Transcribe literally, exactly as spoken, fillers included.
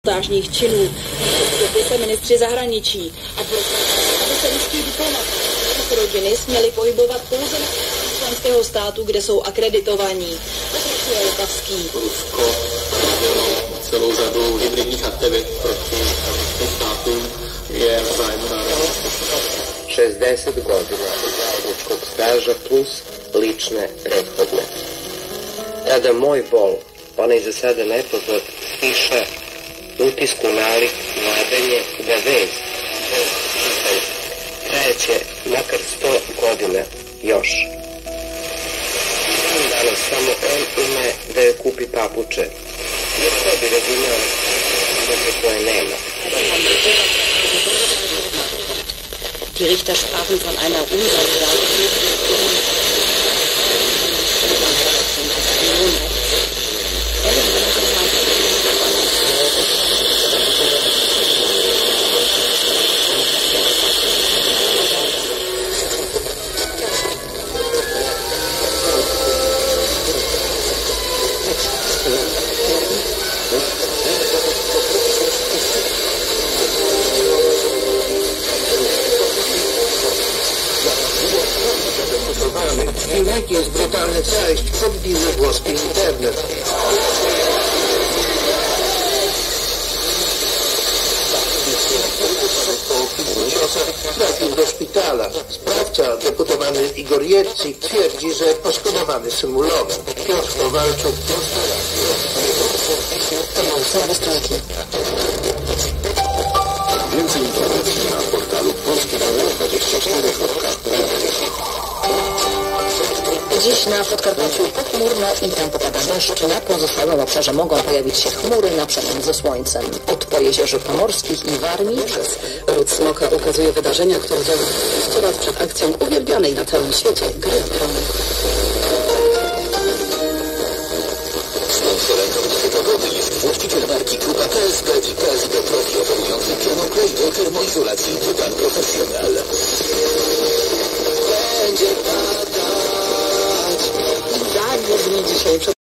sabotážních činů. Viceministři zahraničí a prosím, aby se ruští diplomaté z rodiny směli pohybovat pouze na členského státu, kde jsou akreditovaní. Pokračuje Lukavský. Rusko celou řadu hybridních aktivit proti evropským státům je v zájmu národního. šezdeset godina zajedničkog staža plus lične prethodne. Tada moj bol, onaj za sada nepoznat, piše utisku nalik vladanje da vez trajeće makar sto godina još. Danas samo on ume da joj kupi papuče, jer ko bi razumeo muke koje nema. Die Richter sprachen von einer Unrechtsverletzung. Jaki jest brutalny przejść, podbił włoski internet. Trafił do szpitala. Sprawca, deputowany Igor Jedzik, twierdzi, że poszkodowany symulował. Piotr Kowalczuk. Więcej informacji na portalu polski dwadzieścia cztery kropka p l. Dziś na Podkarpaciu pochmurno i tam popada deszcz. Na pozostałym obszarze mogą pojawić się chmury na przemian ze słońcem. Od Pojezierzy Pomorskich i Warmii przez Ród Smoka ukazuje wydarzenia, które działy sto lat przed akcją uwielbianej na całym świecie gry w trony. Sponsorem Komisji Pogody jest właściciel marki Grupa K S P i K S P Profi oferujący termoklej do termoizolacji Tytan Professional. będzie padać. I tak brzmi dzisiaj